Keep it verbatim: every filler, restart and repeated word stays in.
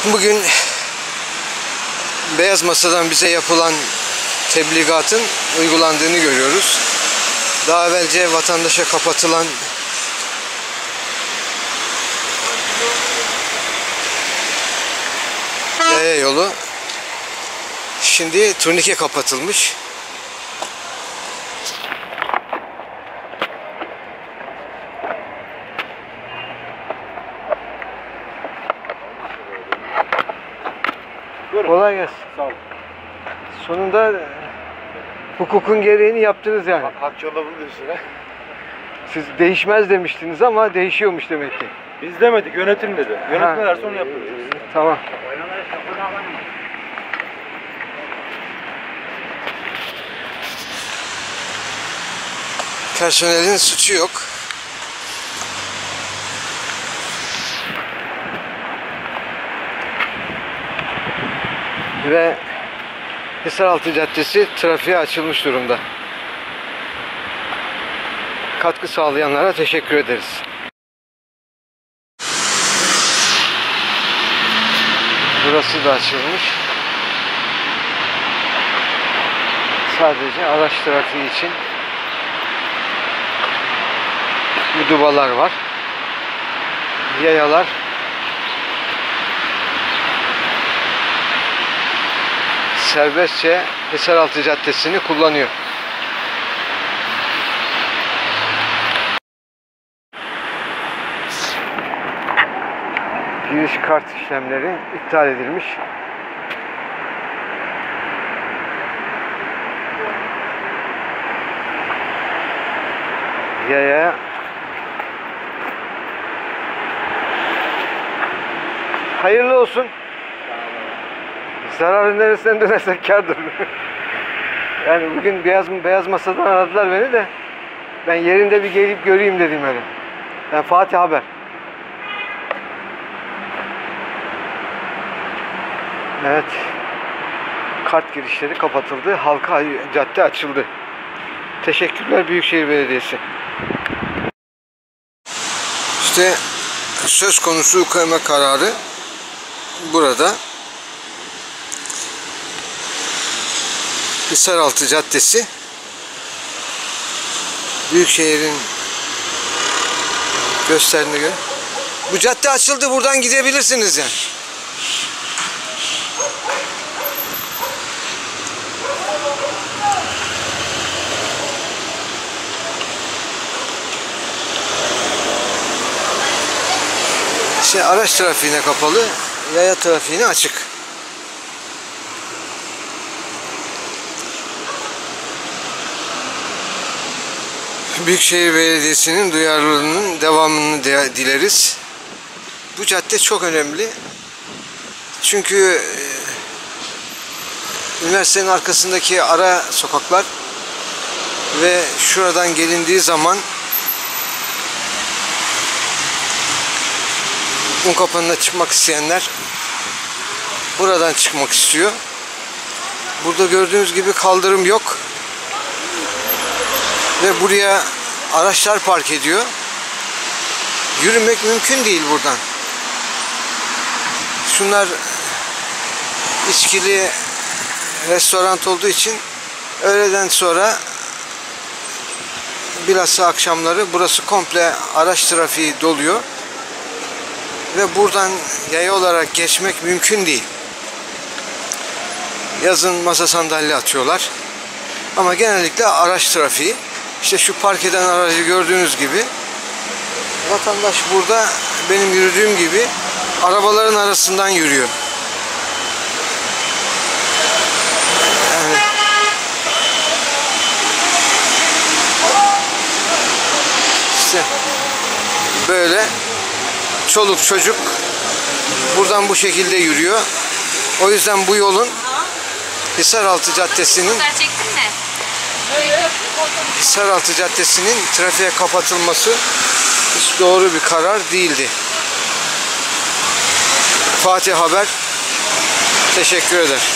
Bugün Beyaz Masa'dan bize yapılan tebligatın uygulandığını görüyoruz. Daha evvelce vatandaşa kapatılan yaya yolu şimdi turnike kapatılmış. Kolay gelsin. Sağ olun. Sonunda hukukun gereğini yaptınız yani. Hak yolda bulunduğu ha. Siz değişmez demiştiniz ama değişiyormuş demek ki. Biz demedik, yönetim dedi. Yönetim ne derse onu yapıyoruz. Tamam. Personelin suçu yok. Ve Hisaraltı Caddesi trafiğe açılmış durumda. Katkı sağlayanlara teşekkür ederiz. Burası da açılmış. Sadece araç trafiği için bu dubalar var. Yayalar serbestçe Hisaraltı Caddesi'ni kullanıyor. Giriş kart işlemleri iptal edilmiş. Yaya hayırlı olsun. Zararın neresinden dönersek kârdır. Yani bugün beyaz beyaz masadan aradılar beni de ben yerinde bir gelip göreyim dedim öyle. Ben Fatih Haber. Evet. Kart girişleri kapatıldı. Halka cadde açıldı. Teşekkürler Büyükşehir Belediyesi. İşte söz konusu ukame kararı burada. Hisaraltı Caddesi Büyükşehir'in gösterdiğine göre bu cadde açıldı, buradan gidebilirsiniz yani. İşte araç trafiğine kapalı, yaya trafiğine açık. Büyükşehir Belediyesi'nin duyarlılığının devamını de dileriz. Bu cadde çok önemli. Çünkü e, üniversitenin arkasındaki ara sokaklar ve şuradan gelindiği zaman Unkapanı'na çıkmak isteyenler buradan çıkmak istiyor. Burada gördüğünüz gibi kaldırım yok. Ve buraya araçlar park ediyor. Yürümek mümkün değil buradan. Şunlar içkili restoran olduğu için öğleden sonra bilhassa akşamları burası komple araç trafiği doluyor. Ve buradan yaya olarak geçmek mümkün değil. Yazın masa sandalye atıyorlar. Ama genellikle araç trafiği. İşte şu park eden aracı gördüğünüz gibi vatandaş burada benim yürüdüğüm gibi arabaların arasından yürüyor. Yani işte böyle çoluk çocuk buradan bu şekilde yürüyor. O yüzden bu yolun Hisaraltı Caddesi'nin Hisaraltı Caddesi'nin trafiğe kapatılması hiç doğru bir karar değildi. Fatih Haber teşekkür eder.